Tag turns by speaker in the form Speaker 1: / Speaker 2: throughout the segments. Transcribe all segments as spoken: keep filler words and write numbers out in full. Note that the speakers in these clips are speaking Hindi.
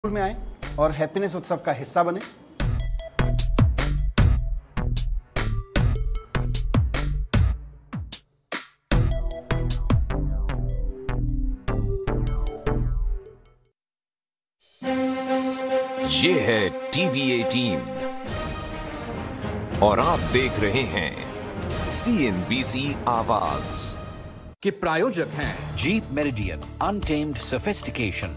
Speaker 1: में आए और हैप्पीनेस उत्सव का हिस्सा बने।
Speaker 2: ये है टीवी एटीन और आप देख रहे हैं सीएनबीसी आवाज
Speaker 3: के प्रायोजक हैं जीप मेरिडियन अनटेम्ड सोफिस्टिकेशन।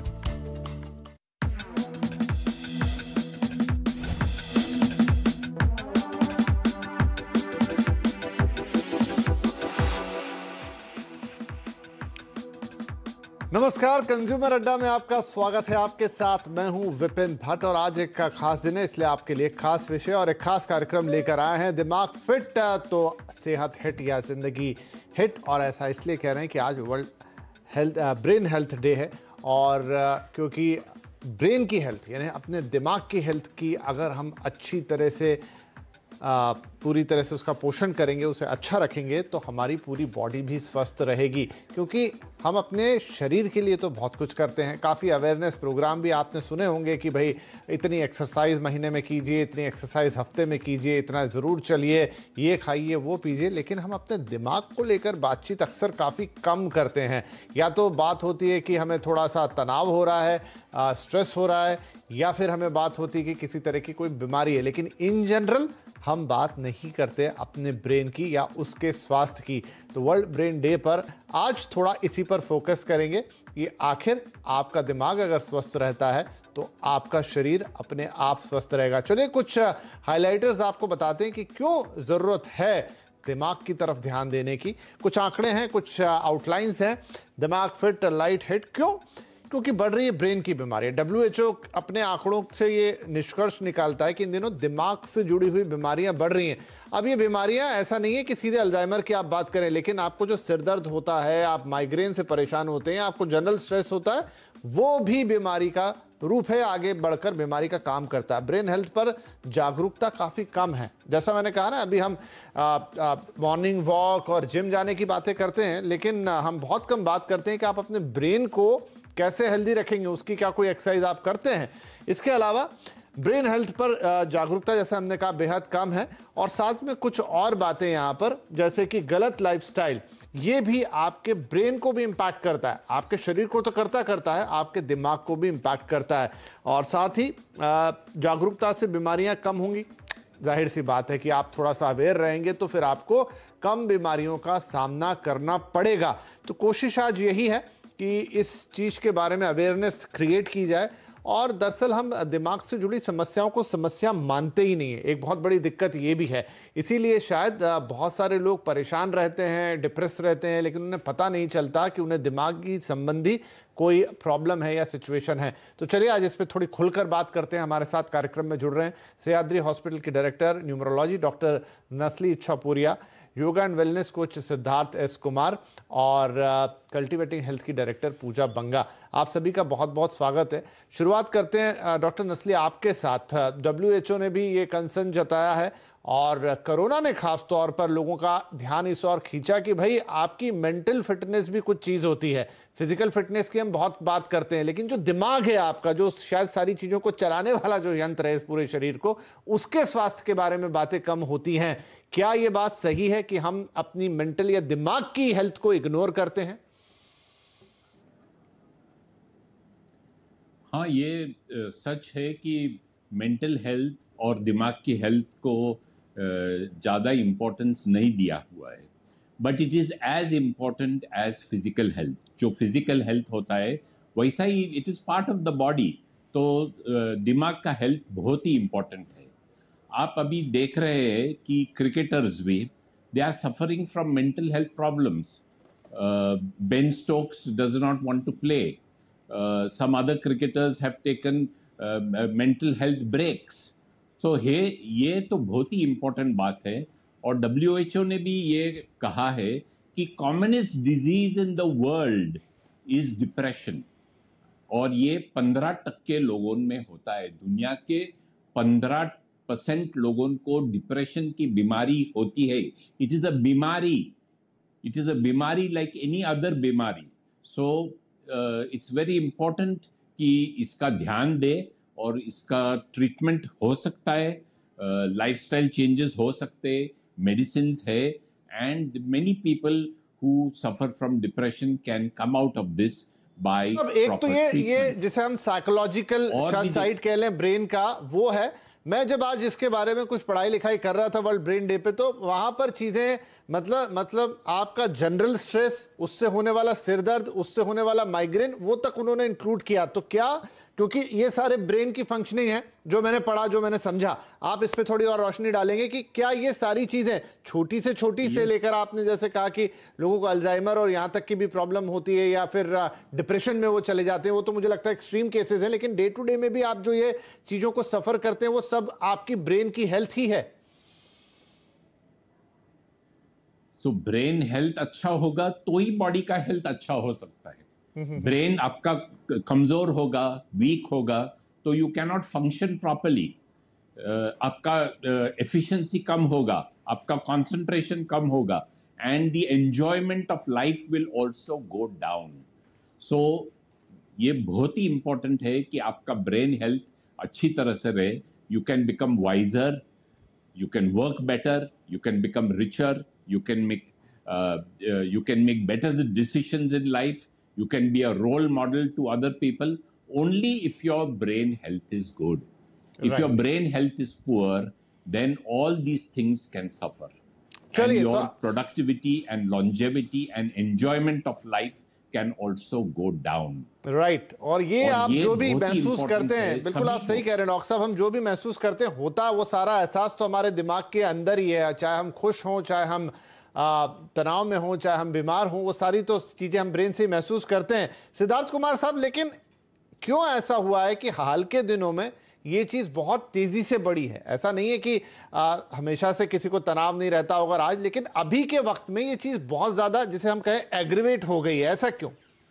Speaker 1: नमस्कार, कंज्यूमर अड्डा में आपका स्वागत है। आपके साथ मैं हूं विपिन भट्ट और आज एक खास दिन है, इसलिए आपके लिए एक खास विषय और एक खास कार्यक्रम लेकर आए हैं। दिमाग फिट तो सेहत हिट या जिंदगी हिट। और ऐसा इसलिए कह रहे हैं कि आज world health brain health day है और क्योंकि ब्रेन की हेल्थ यानी अपने दिमाग की हेल्थ की अगर हम अच्छी तरह से आ, पूरी तरह से उसका पोषण करेंगे, उसे अच्छा रखेंगे तो हमारी पूरी बॉडी भी स्वस्थ रहेगी। क्योंकि हम अपने शरीर के लिए तो बहुत कुछ करते हैं। काफ़ी अवेयरनेस प्रोग्राम भी आपने सुने होंगे कि भाई इतनी एक्सरसाइज महीने में कीजिए, इतनी एक्सरसाइज हफ्ते में कीजिए, इतना ज़रूर चलिए, ये खाइए, वो पीजिए। लेकिन हम अपने दिमाग को लेकर बातचीत अक्सर काफ़ी कम करते हैं। या तो बात होती है कि हमें थोड़ा सा तनाव हो रहा है, स्ट्रेस हो रहा है, या फिर हमें बात होती है कि किसी तरह की कोई बीमारी है। लेकिन इन जनरल हम बात नहीं करते अपने ब्रेन की या उसके स्वास्थ्य की। तो वर्ल्ड ब्रेन डे पर आज थोड़ा इसी पर फोकस करेंगे कि आखिर आपका दिमाग अगर स्वस्थ रहता है तो आपका शरीर अपने आप स्वस्थ रहेगा। चलिए कुछ हाइलाइटर्स आपको बताते हैं कि क्यों ज़रूरत है दिमाग की तरफ ध्यान देने की। कुछ आंकड़े हैं, कुछ आउटलाइंस हैं। दिमाग फिट लाइट हिट क्यों? क्योंकि बढ़ रही है ब्रेन की बीमारी। डब्ल्यू एच ओ अपने आंकड़ों से ये निष्कर्ष निकालता है कि इन दिनों दिमाग से जुड़ी हुई बीमारियां बढ़ रही हैं। अब ये बीमारियां ऐसा नहीं है कि सीधे अल्जाइमर की आप बात करें, लेकिन आपको जो सिरदर्द होता है, आप माइग्रेन से परेशान होते हैं, आपको जनरल स्ट्रेस होता है, वो भी बीमारी का रूप है, आगे बढ़कर बीमारी का काम करता है। ब्रेन हेल्थ पर जागरूकता काफ़ी कम है। जैसा मैंने कहा ना, अभी हम मॉर्निंग वॉक और जिम जाने की बातें करते हैं, लेकिन आ, हम बहुत कम बात करते हैं कि आप अपने ब्रेन को कैसे हेल्दी रखेंगे, उसकी क्या कोई एक्सरसाइज आप करते हैं। इसके अलावा ब्रेन हेल्थ पर जागरूकता, जैसे हमने कहा, बेहद कम है। और साथ में कुछ और बातें यहाँ पर, जैसे कि गलत लाइफस्टाइल, ये भी आपके ब्रेन को भी इंपैक्ट करता है। आपके शरीर को तो करता करता है, आपके दिमाग को भी इंपैक्ट करता है। और साथ ही जागरूकता से बीमारियां कम होंगी। जाहिर सी बात है कि आप थोड़ा सा अवेयर रहेंगे तो फिर आपको कम बीमारियों का सामना करना पड़ेगा। तो कोशिश आज यही है कि इस चीज़ के बारे में अवेयरनेस क्रिएट की जाए। और दरअसल हम दिमाग से जुड़ी समस्याओं को समस्या मानते ही नहीं है। एक बहुत बड़ी दिक्कत ये भी है। इसीलिए शायद बहुत सारे लोग परेशान रहते हैं, डिप्रेस रहते हैं, लेकिन उन्हें पता नहीं चलता कि उन्हें दिमागी संबंधी कोई प्रॉब्लम है या सिचुएशन है। तो चलिए आज इस पर थोड़ी खुलकर बात करते हैं। हमारे साथ कार्यक्रम में जुड़ रहे हैं सह्याद्री हॉस्पिटल के director neurology doctor Nasli Ichhaporia, yoga and wellness coach Siddharth S Kumar और कल्टिवेटिंग हेल्थ की डायरेक्टर पूजा बंगा। आप सभी का बहुत बहुत स्वागत है। शुरुआत करते हैं डॉक्टर नस्ली आपके साथ। डब्ल्यू एच ओ ने भी ये कंसर्न जताया है और कोरोना ने खास तौर पर लोगों का ध्यान इस ओर खींचा कि भाई आपकी मेंटल फिटनेस भी कुछ चीज़ होती है। फिजिकल फिटनेस की हम बहुत बात करते हैं, लेकिन जो दिमाग है आपका, जो शायद सारी चीज़ों को चलाने वाला जो यंत्र है इस पूरे शरीर को, उसके स्वास्थ्य के बारे में बातें कम होती हैं। क्या ये बात सही है कि हम अपनी मेंटल या दिमाग की हेल्थ को इग्नोर करते हैं?
Speaker 4: हाँ, ये आ, सच है कि मेंटल हेल्थ और दिमाग की हेल्थ को ज़्यादा इम्पोर्टेंस नहीं दिया हुआ है, but it is as important as physical health. जो फिजिकल हेल्थ होता है वैसा ही it is part of the body. तो आ, दिमाग का हेल्थ बहुत ही इम्पोर्टेंट है। आप अभी देख रहे हैं कि क्रिकेटर्स भी they are suffering from mental health problems. Ben Stokes does not want to play. Some other cricketers have taken mental health breaks. तो ये ये तो बहुत ही इम्पोर्टेंट बात है। और डब्ल्यू एच ओ ने भी ये कहा है कि commonest disease in the world is depression. और ये पंद्रह टक्के लोगों में होता है। दुनिया के पंद्रह परसेंट लोगों को डिप्रेशन की बीमारी होती है। इट इज़ अ बीमारी, इट इज़ अ बीमारी लाइक एनी अदर बीमारी। सो इट्स वेरी इंपॉर्टेंट कि इसका ध्यान दे और इसका ट्रीटमेंट हो सकता है, लाइफस्टाइल चेंजेस हो सकते हैं, मेडिसिन है, and many people who suffer from depression can come out of this by
Speaker 1: अब एक तो ये ये जिसे हम साइकोलॉजिकल साइड कह लें ब्रेन का, वो है। मैं जब आज इसके बारे में कुछ पढ़ाई लिखाई कर रहा था वर्ल्ड ब्रेन डे पे, तो वहां पर चीजें मतलब मतलब आपका जनरल स्ट्रेस, उससे होने वाला सिर दर्द, उससे होने वाला माइग्रेन, वो तक उन्होंने इंक्लूड किया। तो क्या, क्योंकि ये सारे ब्रेन की फंक्शनिंग है जो मैंने पढ़ा, जो मैंने समझा, आप इस पे थोड़ी और रोशनी डालेंगे कि क्या ये सारी चीजें छोटी से छोटी yes. से लेकर आपने जैसे कहा कि लोगों को अल्जाइमर और यहां तक की भी प्रॉब्लम होती है या फिर डिप्रेशन में वो चले जाते हैं, वो तो मुझे लगता है एक्सट्रीम केसेस हैं, लेकिन डे टू डे में भी आप जो ये चीजों को सफर करते हैं वो सब आपकी ब्रेन की हेल्थ ही है।
Speaker 4: सो ब्रेन हेल्थ अच्छा होगा तो ही बॉडी का हेल्थ अच्छा हो सकता है। ब्रेन आपका कमजोर होगा, वीक होगा, तो you can not function properly, आपका एफिशिएंसी uh, कम होगा, आपका कंसंट्रेशन कम होगा, and the enjoyment of life will also go down. So ये बहुत ही इंपॉर्टेंट है कि आपका ब्रेन हेल्थ अच्छी तरह से रहे। You can become wiser, you can work better, you can become richer, you can make uh, uh, you can make better the decisions in life, you can be a role model to other people only if your brain health is good. If right. your brain health is poor, then all these things can suffer. And your तो... productivity and longevity and enjoyment of life can also go down.
Speaker 1: Right right. और ये और आप ये जो भी महसूस करते हैं, बिल्कुल आप सही कह रहे हैं डॉक्टर साहब, हम जो भी महसूस करते हैं होता वो सारा एहसास तो हमारे दिमाग के अंदर ही है। चाहे हम खुश हों, चाहे हम तनाव में हों, चाहे हम बीमार हों, वो सारी तो चीजें हम ब्रेन से ही महसूस करते हैं। सिद्धार्थ कुमार साहब, लेकिन क्यों ऐसा हुआ है कि हाल के दिनों में ये चीज बहुत तेजी से बढ़ी है? ऐसा नहीं है कि आ, हमेशा से किसी को तनाव नहीं रहता होगा आज, लेकिन अभी के वक्त में ये चीज बहुत ज्यादा, जिसे हम कहें, एग्रीवेट हो गई है। ऐसा क्यों?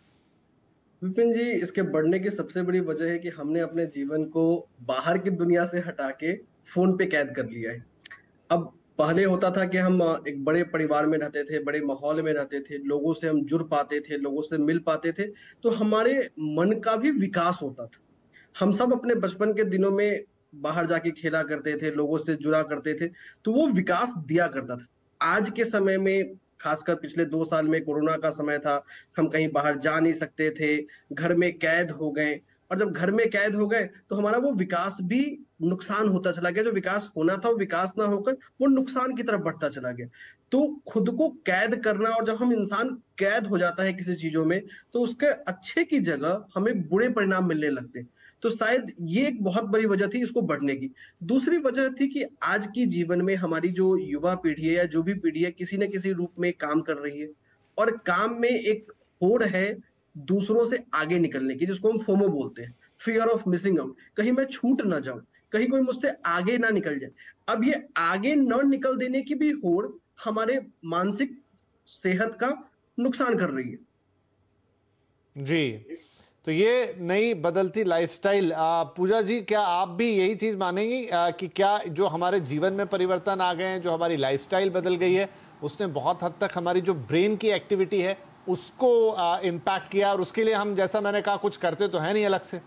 Speaker 5: विपिन जी, इसके बढ़ने की सबसे बड़ी वजह है कि हमने अपने जीवन को बाहर की दुनिया से हटा के फोन पे कैद कर लिया है। अब पहले होता था कि हम एक बड़े परिवार में रहते थे, बड़े माहौल में रहते थे, लोगों से हम जुड़ पाते थे, लोगों से मिल पाते थे, तो हमारे मन का भी विकास होता था। हम सब अपने बचपन के दिनों में बाहर जाके खेला करते थे, लोगों से जुड़ा करते थे, तो वो विकास दिया करता था। आज के समय में, खासकर पिछले दो साल में कोरोना का समय था, हम कहीं बाहर जा नहीं सकते थे, घर में कैद हो गए, और जब घर में कैद हो गए तो हमारा वो विकास भी नुकसान होता चला गया। जो विकास होना था वो विकास ना होकर वो नुकसान की तरफ बढ़ता चला गया। तो खुद को कैद करना, और जब हम इंसान कैद हो जाता है किसी चीजों में, तो उसके अच्छे की जगह हमें बुरे परिणाम मिलने लगते हैं। तो शायद ये एक बहुत बड़ी वजह थी इसको बढ़ने की। दूसरी वजह थी कि आज की जीवन में हमारी जो युवा पीढ़ी है या जो भी पीढ़ी है, किसी न किसी रूप में काम कर रही है, और काम में एक होड़ है दूसरों से आगे निकलने की, जिसको हम फोमो बोलते हैं, फियर ऑफ मिसिंग आउट। कहीं मैं छूट ना जाऊं, कहीं कोई मुझसे आगे ना निकल जाए। अब ये आगे न निकल देने की भी होड़ हमारे मानसिक सेहत का नुकसान कर रही है।
Speaker 1: जी, तो ये नई बदलती लाइफस्टाइल, पूजा जी, क्या आप भी यही चीज मानेंगी आ, कि क्या जो हमारे जीवन में परिवर्तन आ गए हैं, जो हमारी लाइफस्टाइल बदल गई है, उसने बहुत हद तक हमारी जो ब्रेन की एक्टिविटी है उसको इम्पैक्ट किया, और उसके लिए हम, जैसा मैंने कहा, कुछ करते तो है नहीं अलग से?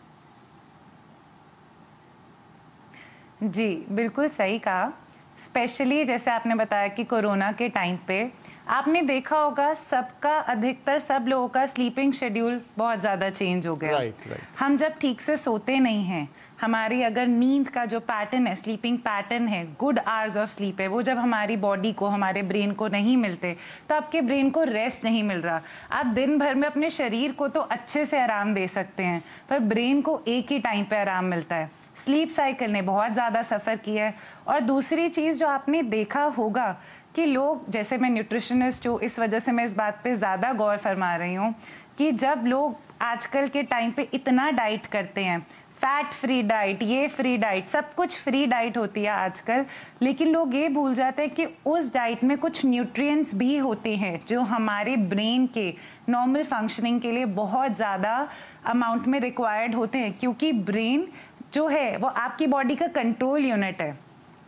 Speaker 6: जी बिल्कुल सही कहा। स्पेशली जैसे आपने बताया कि कोरोना के टाइम पे आपने देखा होगा सबका, अधिकतर सब लोगों का स्लीपिंग शेड्यूल बहुत ज़्यादा चेंज हो गया।
Speaker 1: right, right.
Speaker 6: हम जब ठीक से सोते नहीं हैं, हमारी अगर नींद का जो पैटर्न है, स्लीपिंग पैटर्न है, गुड आवर्स ऑफ स्लीप है, वो जब हमारी बॉडी को, हमारे ब्रेन को नहीं मिलते, तो आपके ब्रेन को रेस्ट नहीं मिल रहा। आप दिन भर में अपने शरीर को तो अच्छे से आराम दे सकते हैं, पर ब्रेन को एक ही टाइम पे आराम मिलता है। स्लीप साइकिल ने बहुत ज़्यादा सफ़र किया है। और दूसरी चीज़ जो आपने देखा होगा कि लोग, जैसे मैं न्यूट्रिशनिस्ट हूँ, इस वजह से मैं इस बात पे ज़्यादा गौर फरमा रही हूँ कि जब लोग आजकल के टाइम पे इतना डाइट करते हैं, फैट फ्री डाइट, ये फ्री डाइट, सब कुछ फ्री डाइट होती है आजकल, लेकिन लोग ये भूल जाते हैं कि उस डाइट में कुछ न्यूट्रिएंट्स भी होते हैं जो हमारे ब्रेन के नॉर्मल फंक्शनिंग के लिए बहुत ज़्यादा अमाउंट में रिक्वायर्ड होते हैं, क्योंकि ब्रेन जो है वो आपकी बॉडी का कंट्रोल यूनिट है।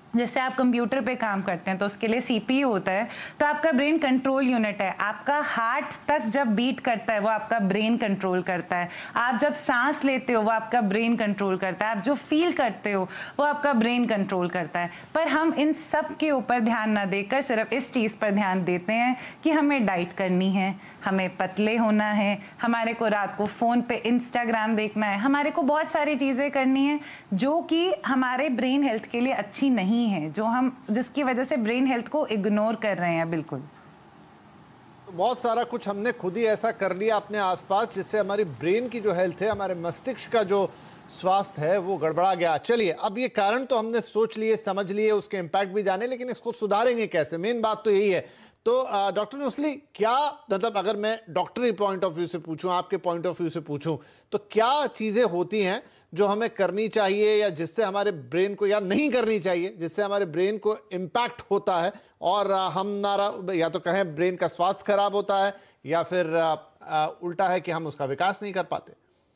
Speaker 6: जैसे आप कंप्यूटर पे काम करते हैं तो उसके लिए सीपीयू होता है, तो आपका ब्रेन कंट्रोल यूनिट है। आपका हार्ट तक जब बीट करता है वो आपका ब्रेन कंट्रोल करता है। आप जब सांस लेते हो वो आपका ब्रेन कंट्रोल करता है। आप जो फील करते हो वो आपका ब्रेन कंट्रोल करता है। पर हम इन सब के ऊपर ध्यान ना देकर सिर्फ इस चीज़ पर ध्यान देते हैं कि हमें डाइट करनी है, हमें पतले होना है, हमारे को रात को फ़ोन पे इंस्टाग्राम देखना है, हमारे को बहुत सारी चीज़ें करनी है जो कि हमारे ब्रेन हेल्थ के लिए अच्छी नहीं है, जो हम जिसकी वजह से ब्रेन हेल्थ को इग्नोर कर रहे हैं। बिल्कुल,
Speaker 1: तो बहुत सारा कुछ हमने खुद ही ऐसा कर लिया अपने आसपास जिससे हमारी ब्रेन की जो हेल्थ है, हमारे मस्तिष्क का जो स्वास्थ्य है वो गड़बड़ा गया। चलिए, अब ये कारण तो हमने सोच लिए, समझ लिए, उसके इम्पैक्ट भी जाने, लेकिन इसको सुधारेंगे कैसे, मेन बात तो यही है। तो डॉक्टर नुस्ली, क्या मतलब अगर मैं डॉक्टरी पॉइंट ऑफ व्यू से पूछूं, आपके पॉइंट ऑफ व्यू से पूछूं, तो क्या चीजें होती हैं जो हमें करनी चाहिए या जिससे हमारे ब्रेन को, या नहीं करनी चाहिए जिससे हमारे ब्रेन को इम्पैक्ट होता है और हमारा या तो कहें ब्रेन का स्वास्थ्य खराब होता है या फिर आ, आ, उल्टा है कि हम उसका विकास नहीं कर पाते?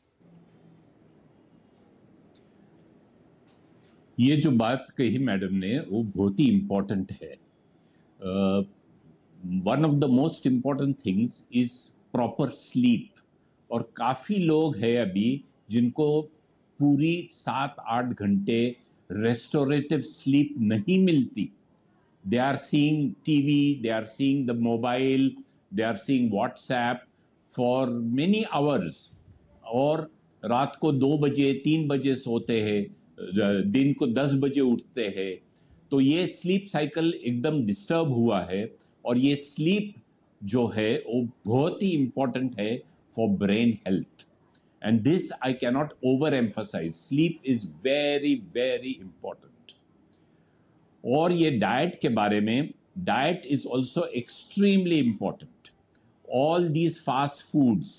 Speaker 4: ये जो बात कही मैडम ने वो बहुत ही इंपॉर्टेंट है। One of the most important things is proper sleep. और काफी लोग हैं अभी जिनको पूरी सात आठ घंटे रेस्टोरेटिव स्लीप नहीं मिलती। They are seeing TV, they are seeing the mobile, they are seeing WhatsApp for many hours, और रात को दो बजे तीन बजे सोते हैं, दिन को दस बजे उठते हैं। तो ये स्लीप साइकिल एकदम डिस्टर्ब हुआ है, और ये स्लीप जो है वो बहुत ही इंपॉर्टेंट है for brain health. And this I cannot over emphasise, sleep is very very important. और ये डाइट के बारे में, diet is also extremely important. All these fast foods,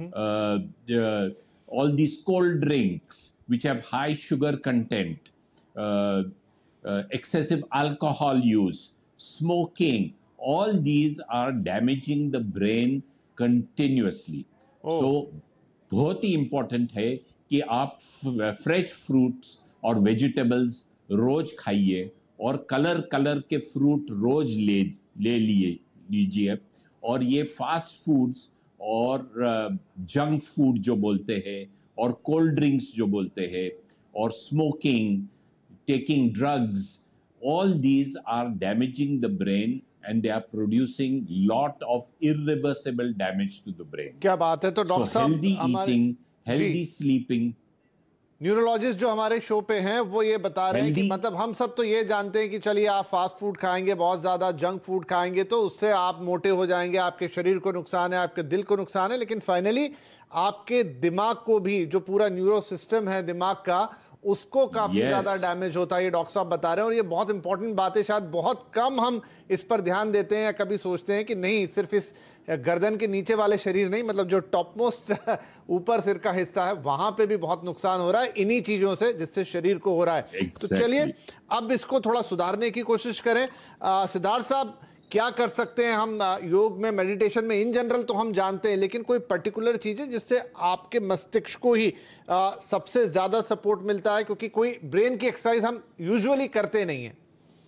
Speaker 4: all these cold drinks which have high sugar content, uh, uh, excessive alcohol use, smoking, all these are damaging the brain continuously. Oh. So बहुत ही important है कि आप fresh fruits और vegetables रोज खाइए, और कलर कलर के फ्रूट रोज ले ले लिए लीजिए। और ये फास्ट फूड्स और जंक uh, फूड जो बोलते हैं, और कोल्ड ड्रिंक्स जो बोलते हैं, और smoking, taking drugs, all these are damaging the brain and they are producing lot of irreversible damage to the brain.
Speaker 1: क्या बात है। तो डॉक्टर साहब,
Speaker 4: healthy eating, healthy sleeping,
Speaker 1: neurologist जो हमारे शो पे हैं वो ये बता रहे हैं कि मतलब हम सब तो ये जानते हैं कि चलिए आप फास्ट फूड खाएंगे, बहुत ज्यादा जंक फूड खाएंगे तो उससे आप मोटे हो जाएंगे, आपके शरीर को नुकसान है, आपके दिल को नुकसान है, लेकिन फाइनली आपके दिमाग को भी, जो पूरा न्यूरो सिस्टम है दिमाग का, उसको काफी yes. ज्यादा डैमेज होता है, ये डॉक्टर साहब बता रहे हैं। और ये बहुत इंपॉर्टेंट बात है, शायद बहुत कम हम इस पर ध्यान देते हैं या कभी सोचते हैं कि नहीं सिर्फ इस गर्दन के नीचे वाले शरीर नहीं, मतलब जो टॉप मोस्ट ऊपर सिर का हिस्सा है वहां पे भी बहुत नुकसान हो रहा है इन्हीं चीजों से, जिससे शरीर को हो रहा है। exactly. तो चलिए अब इसको थोड़ा सुधारने की कोशिश करें। सिद्धार्थ साहब, क्या कर सकते हैं हम योग में, मेडिटेशन में? इन जनरल तो हम जानते हैं, लेकिन कोई पर्टिकुलर चीज है जिससे आपके मस्तिष्क को ही आ, सबसे ज्यादा सपोर्ट मिलता है? क्योंकि कोई ब्रेन की एक्सरसाइज हम यूजुअली करते नहीं है।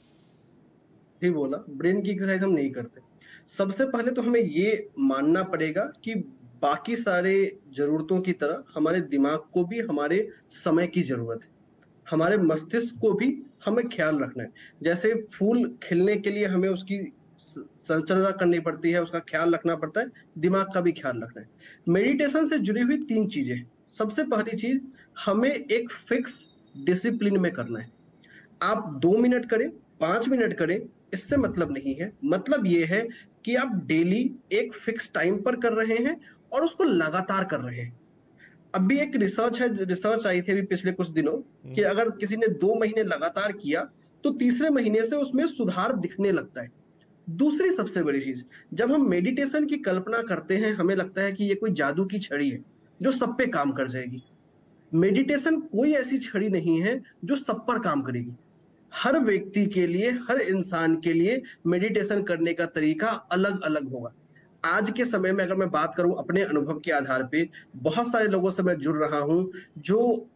Speaker 5: ठीक बोला, ब्रेन की एक्सरसाइज हम नहीं करते। सबसे पहले तो हमें ये मानना पड़ेगा कि बाकी सारे जरूरतों की तरह हमारे दिमाग को भी हमारे समय की जरूरत है, हमारे मस्तिष्क को भी हमें ख्याल रखना है। जैसे फूल खिलने के लिए हमें उसकी संचर्या करनी पड़ती है, उसका ख्याल रखना पड़ता है, दिमाग का भी ख्याल रखना है। मेडिटेशन से जुड़ी हुई तीन चीजें। सबसे पहली चीज, हमें एक फिक्स डिसिप्लिन में करना है। आप दो मिनट करें, पांच मिनट करें, इससे मतलब नहीं है। मतलब ये है कि आप डेली एक फिक्स टाइम पर कर रहे हैं और उसको लगातार कर रहे हैं। अभी एक रिसर्च है, रिसर्च आई थी अभी पिछले कुछ दिनों, कि अगर किसी ने दो महीने लगातार किया तो तीसरे महीने से उसमें सुधार दिखने लगता है। दूसरी सबसे बड़ी चीज, जब हम मेडिटेशन की कल्पना करते हैं हमें लगता है कि ये कोई जादू की छड़ी है जो सब पे काम कर जाएगी। मेडिटेशन कोई ऐसी छड़ी नहीं है जो सब पर काम करेगी। हर व्यक्ति के लिए, हर इंसान के लिए मेडिटेशन करने का तरीका अलग अलग होगा। आज के समय में अगर मैं बात करूं अपने अनुभव के आधार पे, बहुत सारे लोगों से मैं जुड़ रहा हूं जो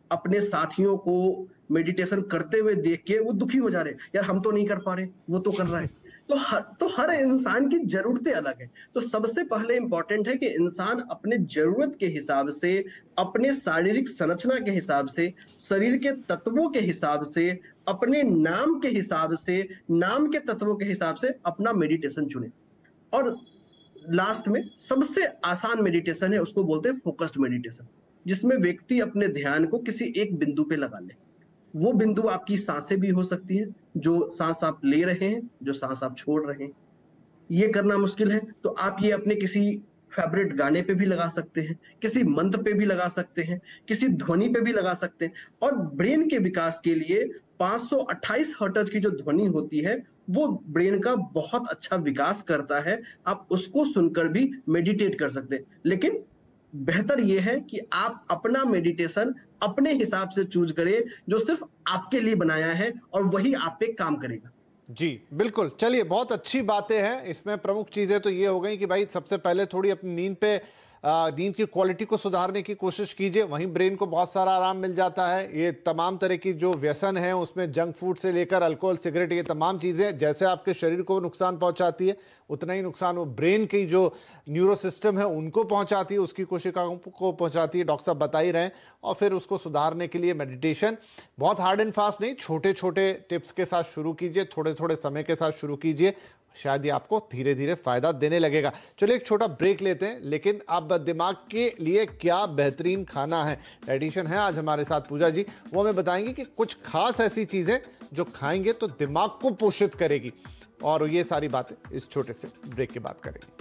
Speaker 5: अपने साथियों को मेडिटेशन करते हुए देख के वो दुखी हो जा रहे हैं, यार हम तो नहीं कर पा रहे, वो तो कर रहा है। तो हर तो हर इंसान की जरूरतें अलग है। तो सबसे पहले इंपॉर्टेंट है कि इंसान अपने जरूरत के हिसाब से, अपने शारीरिक संरचना के हिसाब से, शरीर के तत्वों के हिसाब से, अपने नाम के हिसाब से, नाम के तत्वों के हिसाब से अपना मेडिटेशन चुने। और लास्ट में सबसे आसान मेडिटेशन है, उसको बोलते हैं फोकस्ड मेडिटेशन, जिसमें व्यक्ति अपने ध्यान को किसी एक बिंदु पे लगा ले। वो बिंदु आपकी सांसें भी हो सकती हैं, जो सांस आप ले रहे हैं, जो सांस आप छोड़ रहे हैं। ये करना मुश्किल है तो आप ये अपने किसी फेवरेट गाने पे भी लगा सकते हैं, किसी मंत्र पे भी लगा सकते हैं, किसी ध्वनि पे भी लगा सकते हैं। और ब्रेन के विकास के लिए पाँच सौ अट्ठाईस हर्ट्ज की जो ध्वनि होती है वो ब्रेन का बहुत अच्छा विकास करता है। आप उसको सुनकर भी मेडिटेट कर सकते हैं। लेकिन बेहतर यह है कि आप अपना मेडिटेशन अपने हिसाब से चूज करें, जो सिर्फ आपके लिए बनाया है और वही आप पे काम करेगा।
Speaker 1: जी बिल्कुल। चलिए, बहुत अच्छी बातें हैं। इसमें प्रमुख चीजें तो ये हो गई कि भाई सबसे पहले थोड़ी अपनी नींद पे नींद की क्वालिटी को सुधारने की कोशिश कीजिए, वहीं ब्रेन को बहुत सारा आराम मिल जाता है। ये तमाम तरह की जो व्यसन है, उसमें जंक फूड से लेकर अल्कोहल, सिगरेट, ये तमाम चीज़ें जैसे आपके शरीर को नुकसान पहुंचाती है, उतना ही नुकसान वो ब्रेन की जो न्यूरो सिस्टम है उनको पहुंचाती है, उसकी कोशिकाओं को पहुंचाती है। डॉक्टर साहब बता ही रहे हैं। और फिर उसको सुधारने के लिए मेडिटेशन बहुत हार्ड एंड फास्ट नहीं, छोटे छोटे टिप्स के साथ शुरू कीजिए, थोड़े थोड़े समय के साथ शुरू कीजिए, शायद ये आपको धीरे धीरे फायदा देने लगेगा। चलिए एक छोटा ब्रेक लेते हैं, लेकिन अब दिमाग के लिए क्या बेहतरीन खाना है, डाइटिशियन है आज हमारे साथ पूजा जी, वो हमें बताएंगे कि कुछ खास ऐसी चीजें जो खाएंगे तो दिमाग को पोषित करेगी। और ये सारी बातें इस छोटे से ब्रेक के बाद करेंगे।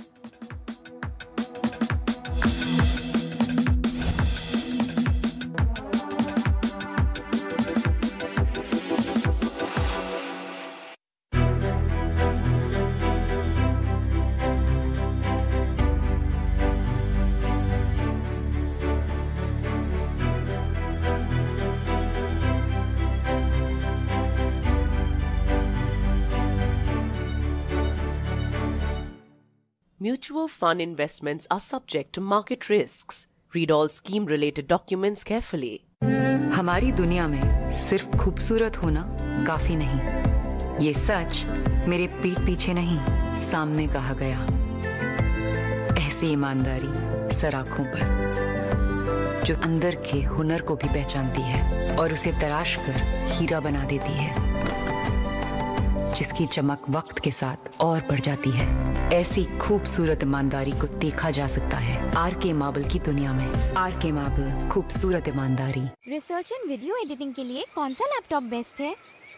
Speaker 7: Mutual fund investments are subject to market risks. Read all scheme-related documents carefully.
Speaker 8: हमारी दुनिया में सिर्फ खूबसूरत होना काफी नहीं। ये सच मेरे पीठ पीछे नहीं, सामने कहा गया। ऐसी ईमानदारी सर आंखों पर, जो अंदर के हुनर को भी पहचानती है और उसे तराश कर हीरा बना देती है, जिसकी चमक वक्त के साथ और बढ़ जाती है। ऐसी खूबसूरत ईमानदारी को देखा जा सकता है आर के मार्बल की दुनिया में। आर के मार्बल, खूबसूरत ईमानदारी।
Speaker 9: रिसर्च एंड वीडियो एडिटिंग के लिए कौन सा लैपटॉप बेस्ट है?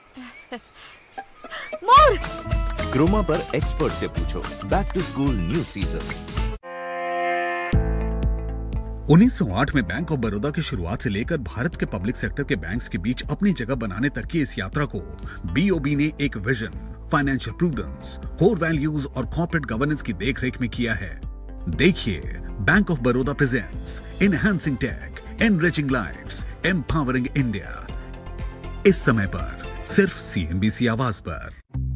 Speaker 9: मोर!
Speaker 2: क्रोमा पर एक्सपर्ट से पूछो। Back to school new season.
Speaker 10: उन्नीस सौ आठ में बैंक ऑफ बड़ौदा की शुरुआत से लेकर भारत के पब्लिक सेक्टर के बैंक्स के बीच अपनी जगह बनाने तक की इस यात्रा को बीओबी ने एक vision, financial prudence, core values और कॉर्पोरेट गवर्नेंस की देखरेख में किया है। देखिए, bank of Baroda presents enhancing tech, enriching lives, empowering India. इस समय पर सिर्फ सीएनबीसी आवाज पर।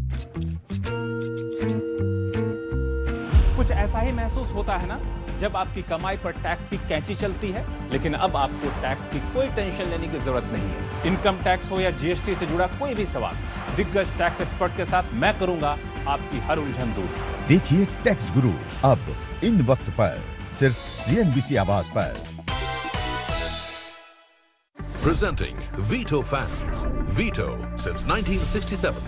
Speaker 3: कुछ ऐसा ही महसूस होता है ना जब आपकी कमाई पर टैक्स की कैंची चलती है, लेकिन अब आपको टैक्स की कोई टेंशन लेने की जरूरत नहीं है। इनकम टैक्स हो या जीएसटी से जुड़ा कोई भी सवाल, दिग्गज टैक्स एक्सपर्ट के साथ मैं करूंगा आपकी हर उलझन दूर।
Speaker 11: देखिए टैक्स गुरु अब इन वक्त पर सिर्फ सीएनबीसी आवाज पर।
Speaker 12: Presenting Veto Fans. Veto since nineteen sixty-seven.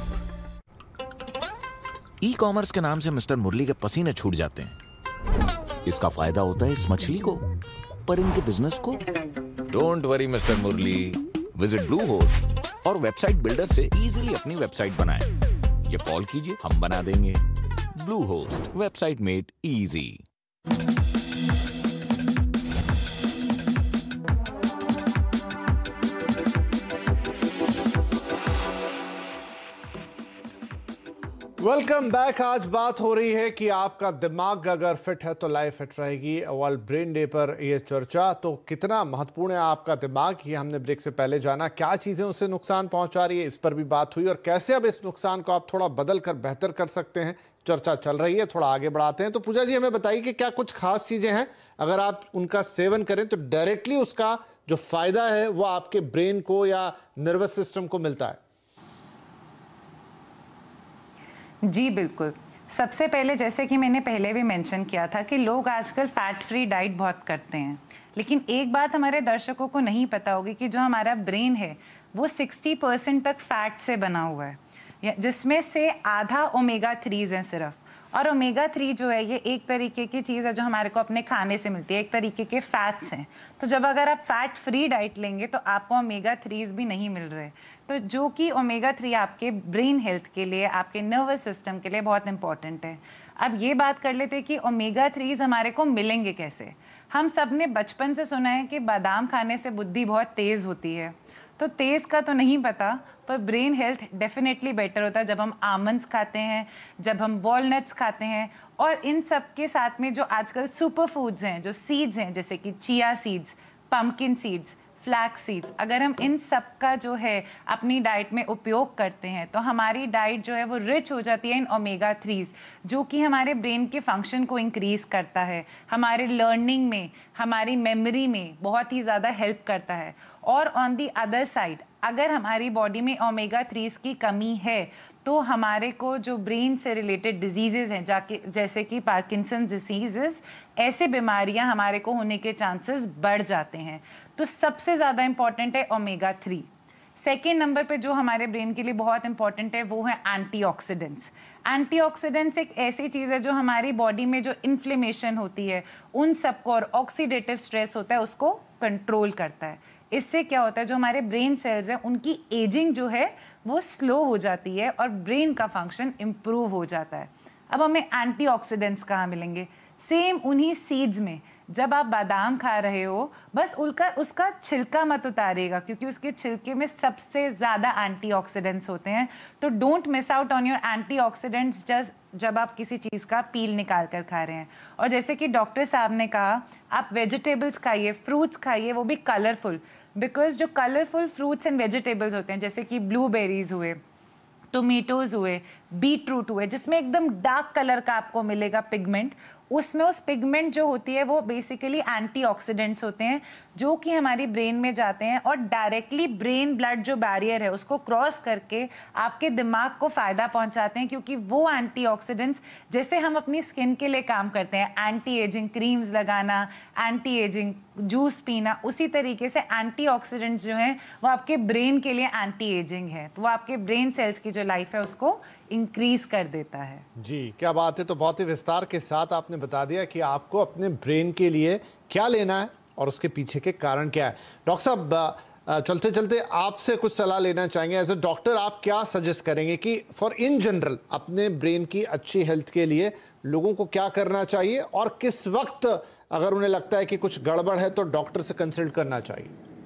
Speaker 13: E commerce के नाम से मिस्टर मुरली के पसीने छूट जाते हैं। इसका फायदा होता है इस मछली को, पर इनके बिजनेस को। Don't worry mister Murali, visit blue host और वेबसाइट बिल्डर से इजीली अपनी वेबसाइट बनाएं। ये कॉल कीजिए, हम बना देंगे। Blue host, website made easy.
Speaker 1: Welcome back. आज बात हो रही है कि आपका दिमाग अगर फिट है तो लाइफ फिट रहेगी। वर्ल्ड ब्रेन डे पर यह चर्चा, तो कितना महत्वपूर्ण है आपका दिमाग, ये हमने ब्रेक से पहले जाना। क्या चीजें उसे नुकसान पहुंचा रही है, इस पर भी बात हुई, और कैसे अब इस नुकसान को आप थोड़ा बदल कर बेहतर कर सकते हैं, चर्चा चल रही है। थोड़ा आगे बढ़ाते हैं। तो पूजा जी, हमें बताइए कि क्या कुछ खास चीजें हैं अगर आप उनका सेवन करें तो डायरेक्टली उसका जो फायदा है वो आपके ब्रेन को या नर्वस सिस्टम को मिलता है?
Speaker 6: जी बिल्कुल। सबसे पहले, जैसे कि मैंने पहले भी मेंशन किया था कि लोग आजकल फैट फ्री डाइट बहुत करते हैं, लेकिन एक बात हमारे दर्शकों को नहीं पता होगी कि जो हमारा ब्रेन है वो साठ परसेंट तक फैट से बना हुआ है, जिसमें से आधा ओमेगा थ्रीज हैं सिर्फ। और ओमेगा थ्री जो है ये एक तरीके की चीज़ है जो हमारे को अपने खाने से मिलती है, एक तरीके के फैट्स हैं। तो जब अगर आप फैट फ्री डाइट लेंगे तो आपको ओमेगा थ्रीज भी नहीं मिल रहे, तो जो कि ओमेगा थ्री आपके ब्रेन हेल्थ के लिए, आपके नर्वस सिस्टम के लिए बहुत इंपॉर्टेंट है। अब ये बात कर लेते हैं कि ओमेगा थ्रीज हमारे को मिलेंगे कैसे। हम सब ने बचपन से सुना है कि बादाम खाने से बुद्धि बहुत तेज़ होती है, तो तेज़ का तो नहीं पता, पर ब्रेन हेल्थ डेफिनेटली बेटर होता है जब हम आमंड्स खाते हैं, जब हम वॉलनट्स खाते हैं, और इन सब के साथ में जो आजकल सुपर फूड्स हैं, जो सीड्स हैं, जैसे कि chia seeds, pumpkin seeds, flax seeds, अगर हम इन सब का जो है अपनी डाइट में उपयोग करते हैं तो हमारी डाइट जो है वो रिच हो जाती है इन ओमेगा थ्रीज, जो कि हमारे ब्रेन के फंक्शन को इंक्रीज़ करता है, हमारे लर्निंग में, हमारी मेमोरी में बहुत ही ज़्यादा हेल्प करता है। और ऑन दी अदर साइड, अगर हमारी बॉडी में ओमेगा थ्रीज की कमी है तो हमारे को जो ब्रेन से रिलेटेड डिजीजेज हैं, जाके जैसे कि पार्किंसन डिसीजेस, ऐसे बीमारियां हमारे को होने के चांसेस बढ़ जाते हैं। तो सबसे ज़्यादा इम्पॉर्टेंट है ओमेगा थ्री। सेकेंड नंबर पे जो हमारे ब्रेन के लिए बहुत इंपॉर्टेंट है वो है एंटीऑक्सीडेंट्स। एंटीऑक्सीडेंट्स एक ऐसी चीज़ है जो हमारी बॉडी में जो इन्फ्लेमेशन होती है उन सबको, और ऑक्सीडेटिव स्ट्रेस होता है, उसको कंट्रोल करता है। इससे क्या होता है, जो हमारे ब्रेन सेल्स हैं उनकी एजिंग जो है वो स्लो हो जाती है और ब्रेन का फंक्शन इम्प्रूव हो जाता है। अब हमें एंटीऑक्सीडेंट्स कहाँ मिलेंगे? सेम उन्हीं सीड्स में। जब आप बादाम खा रहे हो, बस उनका उसका छिलका मत उतारिएगा, क्योंकि उसके छिलके में सबसे ज़्यादा एंटीऑक्सीडेंट्स होते हैं। तो don't miss out on your antioxidants just जब आप किसी चीज़ का पील निकाल कर खा रहे हैं। और जैसे कि डॉक्टर साहब ने कहा, आप वेजिटेबल्स खाइए, फ्रूट्स खाइए, वो भी कलरफुल, बिकॉज जो कलरफुल फ्रूट्स एंड वेजिटेबल्स होते हैं, जैसे कि ब्लूबेरीज हुए, टोमेटोज हुए, बीटरूट हुए, जिसमें एकदम डार्क कलर का आपको मिलेगा पिगमेंट, उसमें उस पिगमेंट जो होती है वो बेसिकली एंटीऑक्सीडेंट्स होते हैं, जो कि हमारी ब्रेन में जाते हैं और डायरेक्टली ब्रेन ब्लड जो बैरियर है उसको क्रॉस करके आपके दिमाग को फ़ायदा पहुंचाते हैं। क्योंकि वो एंटीऑक्सीडेंट्स, जैसे हम अपनी स्किन के लिए काम करते हैं, एंटी एजिंग क्रीम्स लगाना, एंटी एजिंग जूस पीना, उसी तरीके से एंटीऑक्सीडेंट्स जो हैं वो आपके ब्रेन के लिए एंटी एजिंग है, तो वो आपके ब्रेन सेल्स की जो लाइफ है उसको इंक्रीज कर देता है। जी,
Speaker 1: क्या बात है। तो बहुत ही विस्तार के साथ आपने बता दिया कि आपको अपने ब्रेन के लिए क्या लेना है और उसके पीछे के कारण क्या है। डॉक्टर साहब, चलते चलते आपसे कुछ सलाह लेना चाहेंगे। एज ए डॉक्टर आप क्या सजेस्ट करेंगे कि फॉर इन जनरल अपने ब्रेन की अच्छी हेल्थ के लिए लोगों को क्या करना चाहिए, और किस वक्त अगर उन्हें लगता है कि कुछ गड़बड़ है तो डॉक्टर से कंसल्ट करना चाहिए?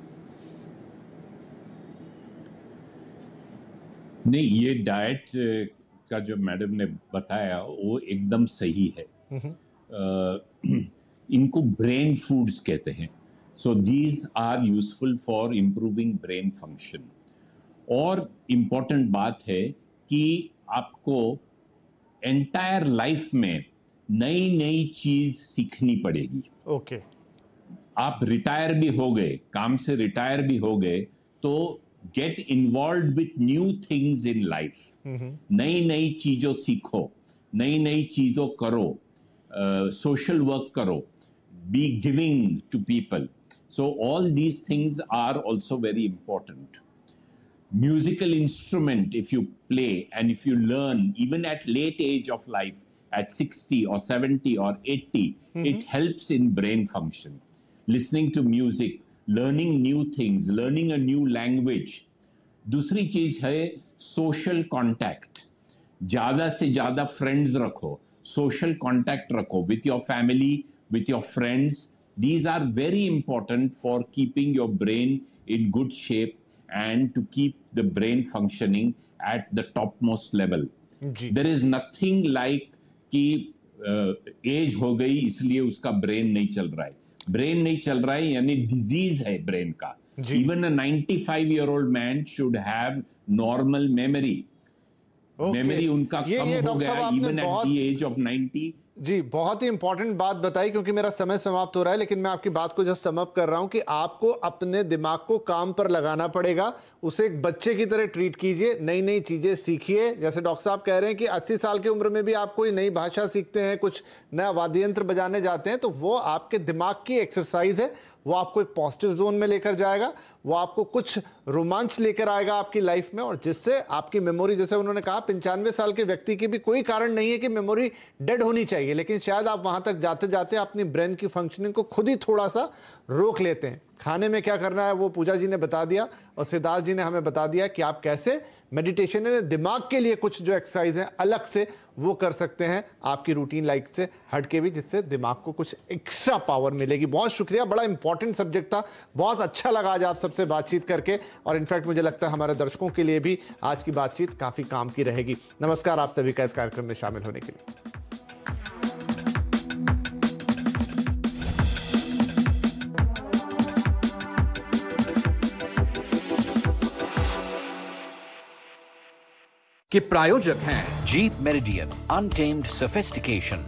Speaker 4: नहीं, ये डाइट का जो मैडम ने बताया वो एकदम सही है। uh, इनको ब्रेन फूड्स कहते हैं। So these are useful for improving brain function. और इम्पॉर्टेंट बात है कि आपको एंटायर लाइफ में नई नई चीज सीखनी पड़ेगी।
Speaker 1: Okay okay.
Speaker 4: आप रिटायर भी हो गए, काम से रिटायर भी हो गए, तो get involved with new things in life. नई नई चीजों सीखो, नई नई चीजों करो, सोशल वर्क करो, be giving to people. So all these things are also very important. Musical instrument, if you play and if you learn even at late age of life, at sixty or seventy or eighty, mm-hmm. it helps in brain function. Listening to music, learning new things, learning a new language. दूसरी चीज है social contact. ज़्यादा से ज़्यादा friends रखो, social contact रखो with your family, with your friends. These are very important for keeping your brain in good shape and to keep the brain functioning at the topmost level. There is nothing like कि एज हो गई इसलिए उसका ब्रेन नहीं चल रहा है। ब्रेन नहीं चल रहा है यानी डिजीज है ब्रेन का। Even a ninety five year old man should have normal memory. Memory उनका
Speaker 1: ये,
Speaker 4: कम
Speaker 1: ये
Speaker 4: हो गया even at the age of ninety.
Speaker 1: जी, बहुत ही इंपॉर्टेंट बात बताई, क्योंकि मेरा समय समाप्त हो रहा है, लेकिन मैं आपकी बात को जस्ट समअप कर रहा हूं कि आपको अपने दिमाग को काम पर लगाना पड़ेगा। उसे एक बच्चे की तरह ट्रीट कीजिए, नई नई चीजें सीखिए। जैसे डॉक्टर साहब कह रहे हैं कि अस्सी साल की उम्र में भी आप कोई नई भाषा सीखते हैं, कुछ नया वाद्य यंत्र बजाने जाते हैं, तो वो आपके दिमाग की एक्सरसाइज है। वो आपको एक पॉजिटिव जोन में लेकर जाएगा, वो आपको कुछ रोमांच लेकर आएगा आपकी लाइफ में, और जिससे आपकी मेमोरी, जैसे उन्होंने कहा, पंचानवे साल के व्यक्ति की भी कोई कारण नहीं है कि मेमोरी डेड होनी चाहिए, लेकिन शायद आप वहां तक जाते जाते अपनी ब्रेन की फंक्शनिंग को खुद ही थोड़ा सा रोक लेते हैं। खाने में क्या करना है वो पूजा जी ने बता दिया, और सिद्धार्थ जी ने हमें बता दिया कि आप कैसे मेडिटेशन में दिमाग के लिए कुछ जो एक्सरसाइज है अलग से वो कर सकते हैं आपकी रूटीन लाइफ से हट के भी, जिससे दिमाग को कुछ एक्स्ट्रा पावर मिलेगी। बहुत शुक्रिया, बड़ा इंपॉर्टेंट सब्जेक्ट था, बहुत अच्छा लगा आज आप सबसे बातचीत करके, और इनफैक्ट मुझे लगता है हमारे दर्शकों के लिए भी आज की बातचीत काफी काम की रहेगी। नमस्कार आप सभी का इस कार्यक्रम में शामिल होने के लिए।
Speaker 14: के प्रायोजक हैं Jeep Meridian untamed sophistication.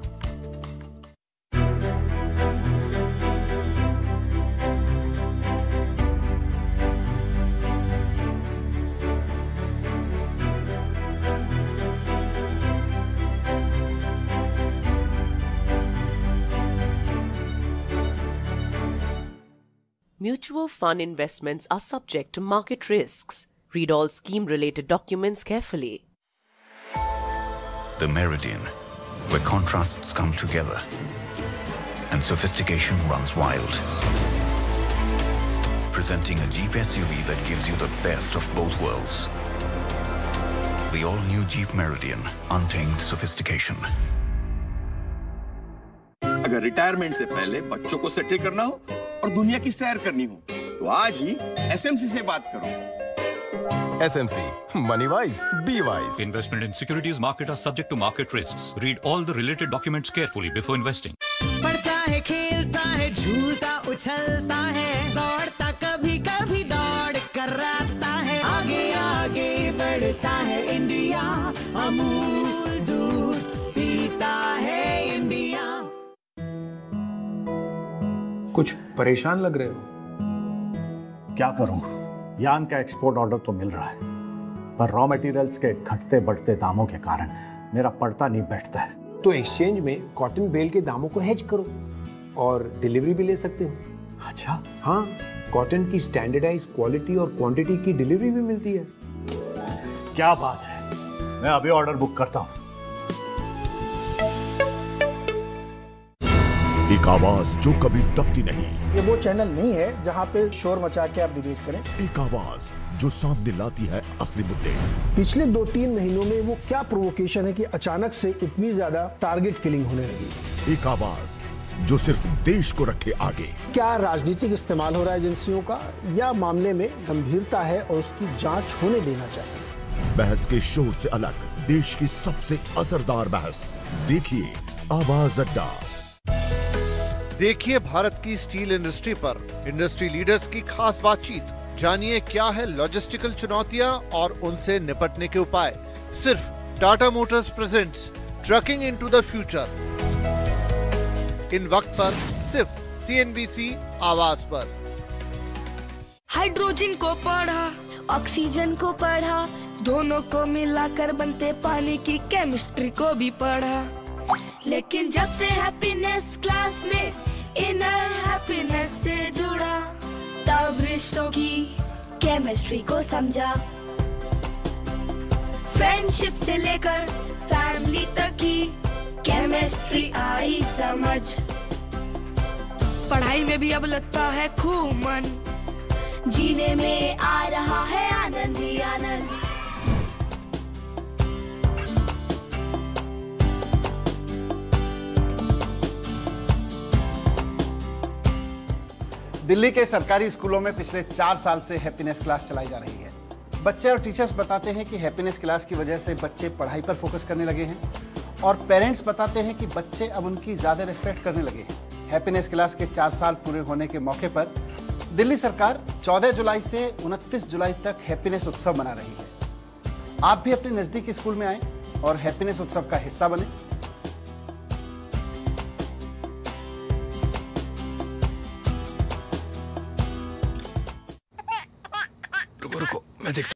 Speaker 7: Mutual fund investments are subject to market risks. Read all scheme-related documents carefully.
Speaker 15: The Meridian, where contrasts come together and sophistication runs wild. Presenting a Jeep S U V that gives you the best of both worlds. The all-new Jeep Meridian, untamed sophistication.
Speaker 16: अगर रिटायरमेंट से पहले बच्चों को सेटल करना हो और दुनिया की सैर करनी हो, तो आज ही एस एम सी से बात करो।
Speaker 17: S M C, money wise, be wise.
Speaker 18: Investment in securities market are subject to market risks. Read all the related documents carefully before investing.
Speaker 19: पढ़ता है, खेलता है, झूलता उछलता है, दौड़ता कभी कभी दौड़ कराता है, आगे आगे बढ़ता है इंडिया, अमूल दूध पीता है इंडिया।
Speaker 20: कुछ परेशान लग रहे हो?
Speaker 21: क्या करूं? यान का एक्सपोर्ट ऑर्डर तो मिल रहा है, पर रॉ मटेरियल्स के घटते बढ़ते दामों के कारण मेरा पड़ता नहीं बैठता है।
Speaker 20: तो एक्सचेंज में कॉटन बेल के दामों को हेज करो और डिलीवरी भी ले सकते हो।
Speaker 21: अच्छा?
Speaker 20: हाँ, कॉटन की स्टैंडर्डाइज क्वालिटी और क्वांटिटी की डिलीवरी भी मिलती है।
Speaker 21: क्या बात है, मैं अभी ऑर्डर बुक करता हूँ।
Speaker 11: एक आवाज जो कभी दबती नहीं।
Speaker 22: ये वो चैनल नहीं है जहाँ पे शोर मचा के आप डिबेट करें।
Speaker 11: एक आवाज जो सामने लाती है असली मुद्दे।
Speaker 22: पिछले दो तीन महीनों में वो क्या प्रोवोकेशन है कि अचानक से इतनी ज्यादा टारगेट किलिंग होने लगी।
Speaker 11: एक आवाज जो सिर्फ देश को रखे आगे।
Speaker 22: क्या राजनीतिक इस्तेमाल हो रहा है एजेंसियों का, या मामले में गंभीरता है और उसकी जांच होने देना चाहिए।
Speaker 11: बहस के शोर से अलग देश की सबसे असरदार बहस देखिए आवाज अड्डा।
Speaker 1: देखिए भारत की स्टील इंडस्ट्री पर इंडस्ट्री लीडर्स की खास बातचीत। जानिए क्या है लॉजिस्टिकल चुनौतियां और उनसे निपटने के उपाय। सिर्फ Tata motors presents trucking into the future. इन वक्त पर सिर्फ सी एन बी सी आवाज पर।
Speaker 23: हाइड्रोजन को पढ़ा, ऑक्सीजन को पढ़ा, दोनों को मिलाकर बनते पानी की केमिस्ट्री को भी पढ़ा। लेकिन जब से हैप्पीनेस क्लास में इनर हैप्पीनेस से जुड़ा, तब रिश्तों की केमिस्ट्री को समझा। फ्रेंडशिप से लेकर फैमिली तक की केमिस्ट्री आई समझ। पढ़ाई में भी अब लगता है खूब मन, जीने में आ रहा है आनंद ही आनंद।
Speaker 24: दिल्ली के सरकारी स्कूलों में पिछले चार साल से हैप्पीनेस क्लास चलाई जा रही है।
Speaker 5: बच्चे और टीचर्स बताते हैं कि हैप्पीनेस क्लास की वजह से बच्चे पढ़ाई पर फोकस करने लगे हैं और पेरेंट्स बताते हैं कि बच्चे अब उनकी ज़्यादा रिस्पेक्ट करने लगे हैं। हैप्पीनेस क्लास के चार साल पूरे होने के मौके पर दिल्ली सरकार चौदह जुलाई से उनतीस जुलाई तक हैप्पीनेस उत्सव मना रही है। आप भी अपने नज़दीकी स्कूल में आएं और हैप्पीनेस उत्सव का हिस्सा बने।